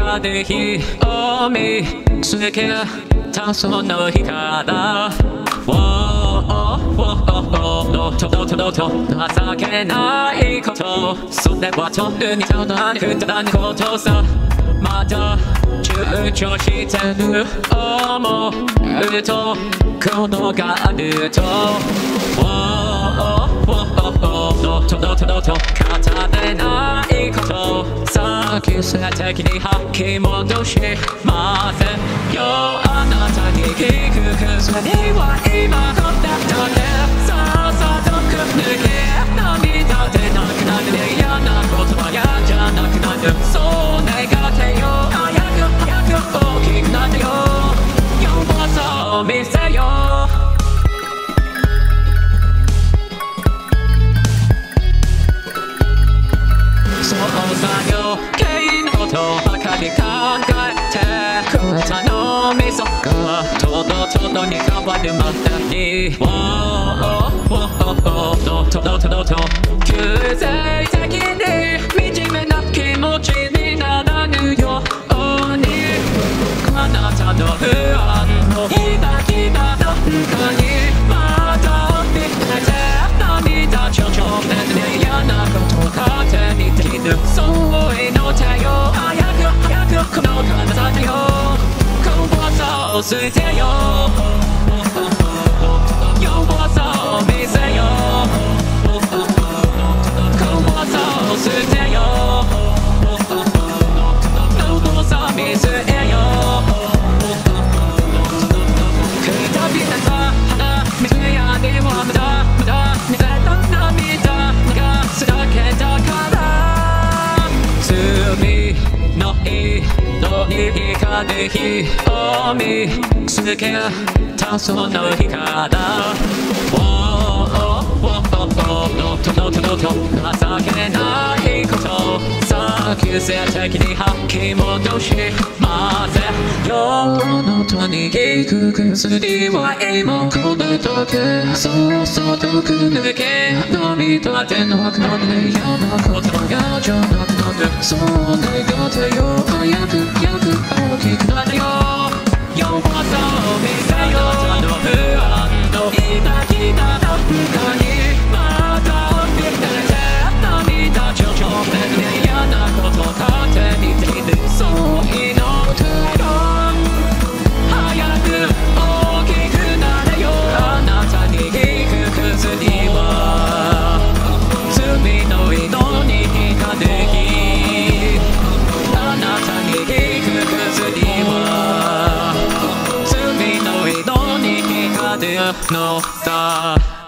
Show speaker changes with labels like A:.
A: 風火を見つけたその日から情けないことそれは取るにただにくだらぬことさまだ躊躇してる思うとこのがあると語れないことさ奇跡的に吐き戻しませんよあなたに聞く薬は今これだけさっさとく抜け涙でなくなる嫌なことは嫌じゃなくなるそう願ってよ早く大きくなってよ弱さを見せよそうさ余計なことばかり考えてくれたのみそがとどに変わるまでに偶然的に惨めな気持ちにならぬようにあなたの不安の抱きだどっかにまた見つけて涙ちょね嫌なこと勝手にできるそう祈ってよ早くこの体でよ怖さを捨てよ弱さを見せよ怖さを捨てよ弱さ見せよくたびれた鼻水やには無駄見せた涙がすだけだから罪の色に光る日を見つけたその日から情けないことさ奇跡的に吐き戻しませんよあなたに聞く薬は今これだけそうとく抜け涙でなくなる嫌なことは嫌じゃなくなるそう願ってよ早く大きくなってよ弱さを見せよあなたの不安の抱きだどっかにまた見つけて涙ちょね嫌なこと勝手にできるそう祈ってよ早く大きくなれよあなたに聞く薬は罪の色に光る日あなたに聞く薬は罪の色に光るのさ